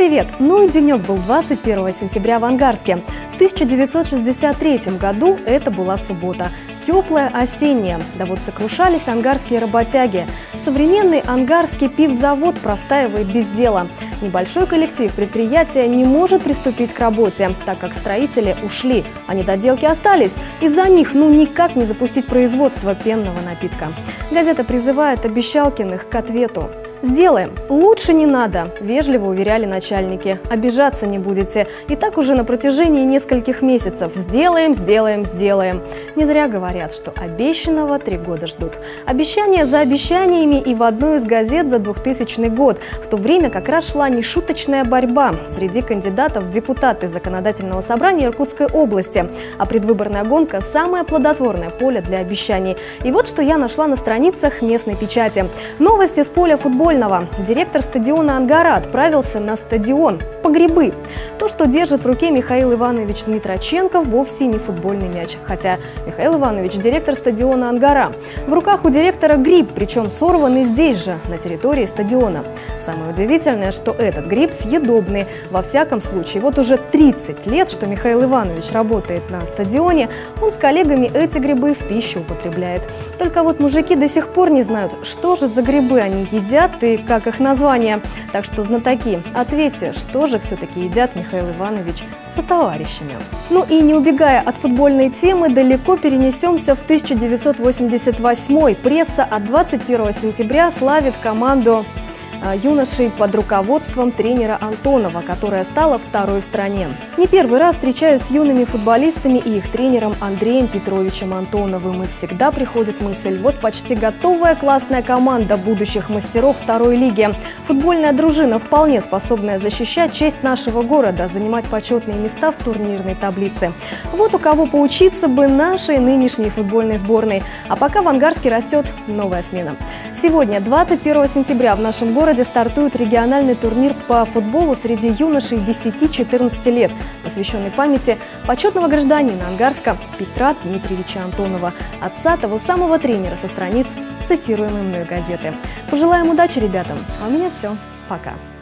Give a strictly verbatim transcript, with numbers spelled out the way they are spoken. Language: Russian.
привет! Ну и денек был двадцать первого сентября в Ангарске. В тысяча девятьсот шестьдесят третьем году это была суббота. Теплая, осенняя. Да вот сокрушались ангарские работяги. Современный ангарский пивзавод простаивает без дела. Небольшой коллектив предприятия не может приступить к работе, так как строители ушли, а недоделки остались. Из-за них ну никак не запустить производство пенного напитка. Газета призывает Обещалкиных к ответу. «Сделаем. Лучше не надо», – вежливо уверяли начальники. «Обижаться не будете. И так уже на протяжении нескольких месяцев. Сделаем, сделаем, сделаем». Не зря говорят, что обещанного три года ждут. Обещания за обещаниями и в одной из газет за двухтысячный год. В то время как раз шла нешуточная борьба среди кандидатов в депутаты Законодательного собрания Иркутской области. А предвыборная гонка – самое плодотворное поле для обещаний. И вот что я нашла на страницах местной печати. Новости с поля футбола. Директор стадиона «Ангара» отправился на стадион по грибы. То, что держит в руке Михаил Иванович Дмитроченко, вовсе не футбольный мяч. Хотя Михаил Иванович – директор стадиона «Ангара». В руках у директора гриб, причем сорванный здесь же, на территории стадиона. Самое удивительное, что этот гриб съедобный. Во всяком случае, вот уже тридцать лет, что Михаил Иванович работает на стадионе, он с коллегами эти грибы в пищу употребляет. Только вот мужики до сих пор не знают, что же за грибы они едят и как их название. Так что, знатоки, ответьте, что же все-таки едят Михаил Иванович со товарищами. Ну и не убегая от футбольной темы, далеко перенесемся в тысяча девятьсот восемьдесят восьмой. Пресса от двадцать первого сентября славит команду юношей под руководством тренера Антонова, которая стала второй в стране. Не первый раз встречаюсь с юными футболистами и их тренером Андреем Петровичем Антоновым. И всегда приходит мысль: вот почти готовая классная команда будущих мастеров второй лиги. Футбольная дружина, вполне способная защищать честь нашего города, занимать почетные места в турнирной таблице. Вот у кого поучиться бы нашей нынешней футбольной сборной. А пока в Ангарске растет новая смена. Сегодня, двадцать первого сентября, в нашем городе В городе стартует региональный турнир по футболу среди юношей десяти-четырнадцати лет, посвященный памяти почетного гражданина Ангарска Петра Дмитриевича Антонова, отца того самого тренера со страниц цитируемой мной газеты. Пожелаем удачи ребятам, а у меня все. Пока.